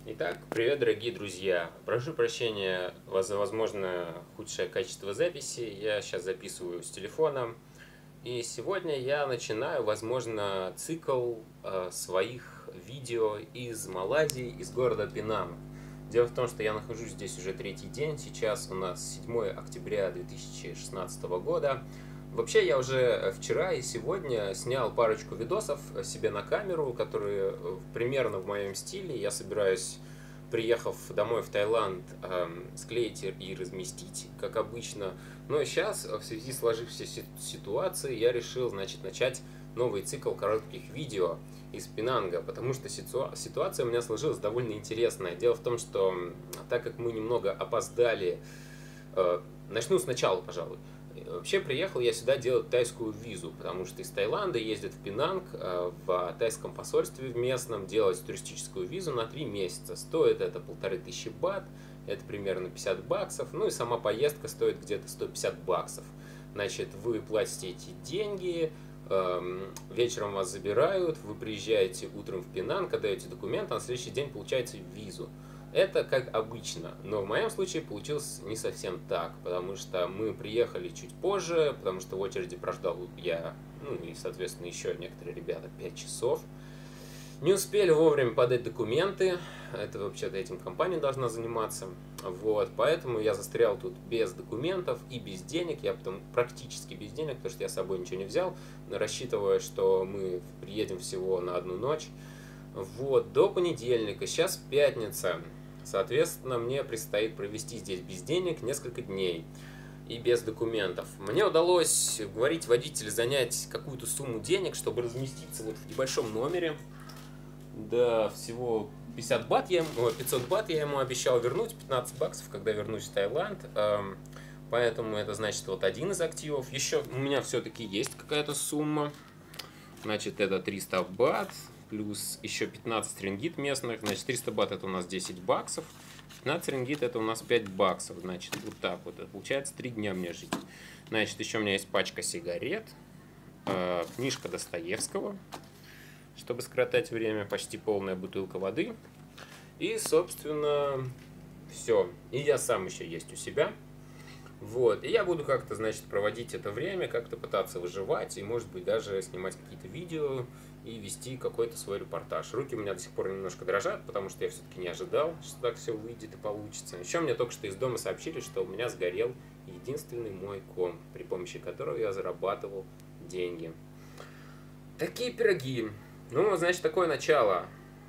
Итак, привет, дорогие друзья! Прошу прощения за, возможно, худшее качество записи. Я сейчас записываю с телефона. И сегодня я начинаю, возможно, цикл своих видео из Малайзии, из города Пенанг. Дело в том, что я нахожусь здесь уже третий день. Сейчас у нас 7 октября 2016 года. Вообще, я уже вчера и сегодня снял парочку видосов себе на камеру, которые примерно в моем стиле. Я собираюсь, приехав домой в Таиланд, склеить и разместить, как обычно. Но сейчас, в связи с сложившейся ситуацией, я решил, значит, начать новый цикл коротких видео из Пенанга, потому что ситуация у меня сложилась довольно интересная. Дело в том, что так как мы немного опоздали, начну сначала, пожалуй. Вообще приехал я сюда делать тайскую визу, потому что из Таиланда ездят в Пенанг в тайском посольстве в местном делать туристическую визу на 3 месяца. Стоит это 1500 бат, это примерно 50 баксов, ну и сама поездка стоит где-то 150 баксов. Значит, вы платите эти деньги, вечером вас забирают, вы приезжаете утром в Пенанг, отдаете документы, а на следующий день получаете визу. Это как обычно, но в моем случае получилось не совсем так, потому что мы приехали чуть позже, потому что в очереди прождал я, ну и, соответственно, еще некоторые ребята 5 часов. Не успели вовремя подать документы, это вообще-то этим компания должна заниматься, вот, поэтому я застрял тут без документов и без денег, я потом практически без денег, потому что я с собой ничего не взял, рассчитывая, что мы приедем всего на одну ночь, вот, до понедельника, сейчас пятница. Соответственно, мне предстоит провести здесь без денег несколько дней и без документов. Мне удалось уговорить водителя занять какую-то сумму денег, чтобы разместиться вот в небольшом номере. Да, всего 50 бат 500 бат я ему обещал вернуть, 15 баксов, когда вернусь в Таиланд. Поэтому это значит вот один из активов. Еще у меня все-таки есть какая-то сумма. Значит, это 300 бат. Плюс еще 15 рингит местных, значит 300 бат это у нас 10 баксов, 15 рингит это у нас 5 баксов, значит вот так вот, это получается 3 дня мне жить. Значит, еще у меня есть пачка сигарет, книжка Достоевского, чтобы скоротать время, почти полная бутылка воды, и, собственно, все. И я сам еще есть у себя. Вот, и я буду как-то, значит, проводить это время, как-то пытаться выживать, и, может быть, даже снимать какие-то видео и вести какой-то свой репортаж. Руки у меня до сих пор немножко дрожат, потому что я все-таки не ожидал, что так все выйдет и получится. Еще мне только что из дома сообщили, что у меня сгорел единственный мой комп, при помощи которого я зарабатывал деньги. Такие пироги. Ну, значит, такое начало.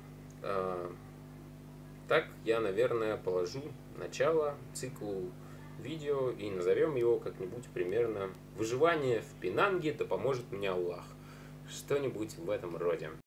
Так я, наверное, положу начало циклу видео и назовем его как-нибудь примерно «Выживание в Пенанге, да поможет мне Аллах». Что-нибудь в этом роде.